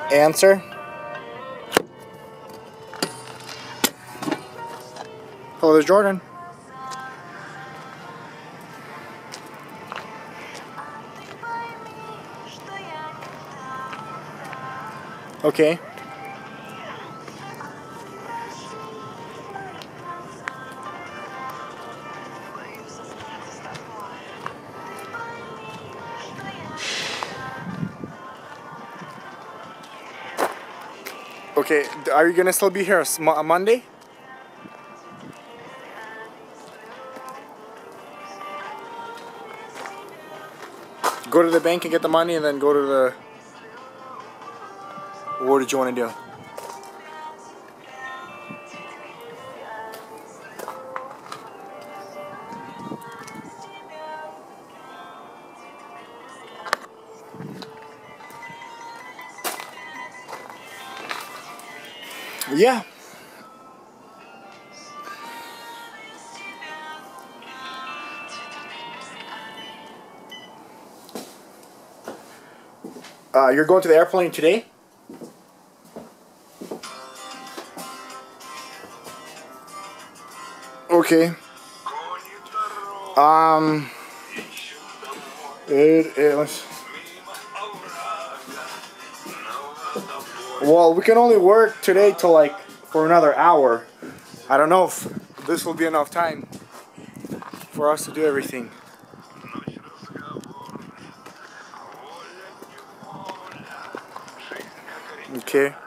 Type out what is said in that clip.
Answer. Hello, there's Jordan. Okay. Okay, are you gonna still be here on Monday? Go to the bank and get the money and then go to the... What did you want to do? Yeah. You're going to the airplane today? Okay. Well, we can only work today till like for another hour. I don't know if this will be enough time for us to do everything. Okay.